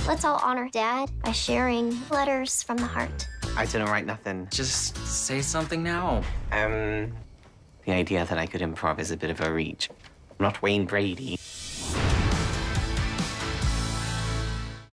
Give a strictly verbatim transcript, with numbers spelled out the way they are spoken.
Let's all honor Dad by sharing letters from the heart. I didn't write nothing. Just say something now. Um, the idea that I could improv is a bit of a reach. I'm not Wayne Brady.